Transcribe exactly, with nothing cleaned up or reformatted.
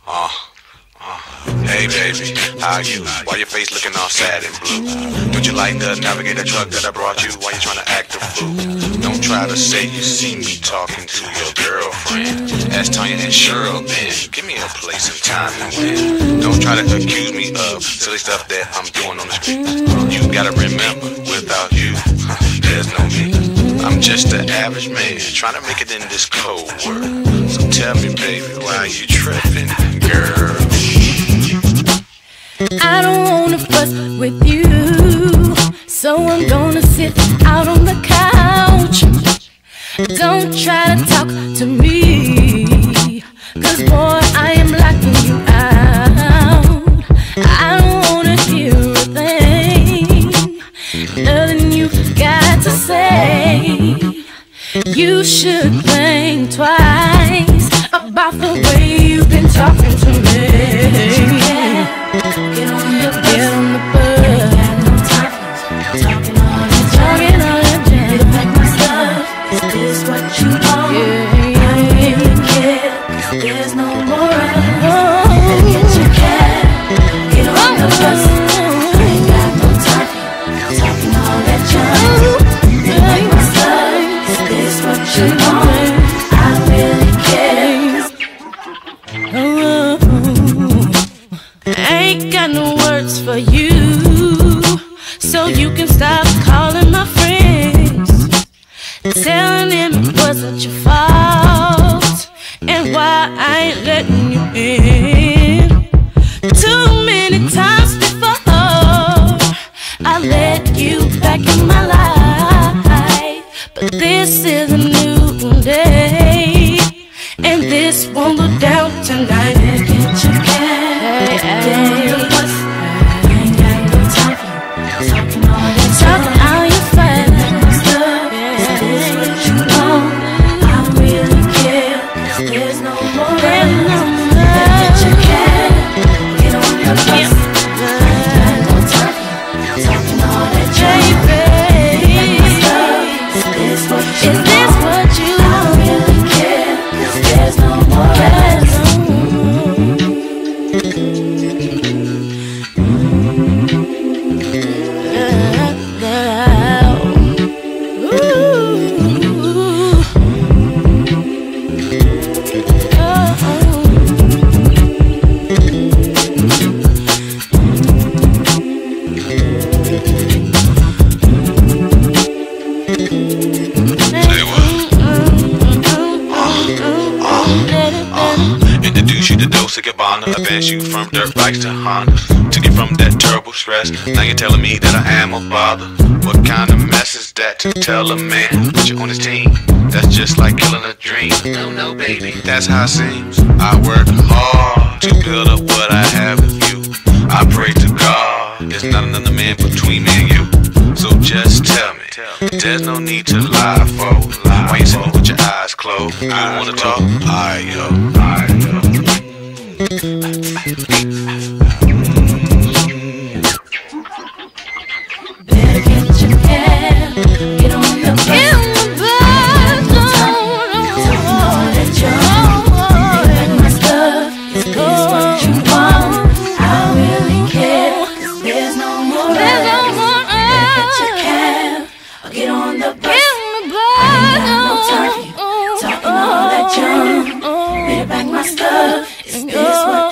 Uh, uh, hey baby, how you? Why your face looking all sad and blue? Don't you like the Navigator truck that I brought you? Why you trying to act a fool? Don't try to say you see me talking to your girlfriend. Ask Tanya and Cheryl then. Give me a place and time and when. Don't try to accuse me of silly stuff that I'm doing on the street. You gotta remember, without you, there's no me. I'm just an average man trying to make it in this cold world. So tell me, baby, why you tripping, girl? I don't wanna fuss with you, so I'm gonna sit out on the couch. Don't try to talk to me, cause boy, I am locking you out. I don't wanna hear a thing, nothing you got to say. You should think twice about the way you've been talking to me. Get on the bus, get on the bus. Ain't got no time for talking all that talking all that jazz. Get back my stuff. Is this what you want? Yeah, I don't really care, 'cause there's no more room. Better get your cab. Get on the bus. I ain't got no time for talking all that jazz. Get back my stuff. Is this what you want? I don't really care. Oh. I ain't got no words for you, so you can stop calling my friends, telling them it wasn't your fault, and why I ain't letting you in. Too many times before I let you back in my life, but this is a new day, and this won't go down tonight. Get your cat, get on the bus. I ain't got no time for talking all that talking all your fun. Is this what you want? I don't really care, 'cause there's no more. Get your cat, get on the bus. I ain't got no time for talking all that talking. Is this what you want? I don't really care, 'cause there's no more. Introduce you to Dolce and Gabbana, advance you from dirt bikes to Hondas. Took you from that terrible stress, now you're telling me that I am a bother. What kind of mess is that to tell a man who put you on his team? That's just like killing a dream. No, no, baby, that's how it seems. I work hard to build up what I have with you. I pray to God, there's not another man between me and you. So just tell me, there's no need to lie for. Why you sitting with your eyes closed? You wanna talk? Alright, yo, alright, yo. Better get your cab, get on the bus. Get on the bus, no, no, all that junk. Get back my stuff. Is this what you want? I don't really care, 'cause there's no more. There's no more. Better get your cab, or get on the bus. Get on the bus. I ain't got no time for you talking all that junk. Better back my stuff. Is this what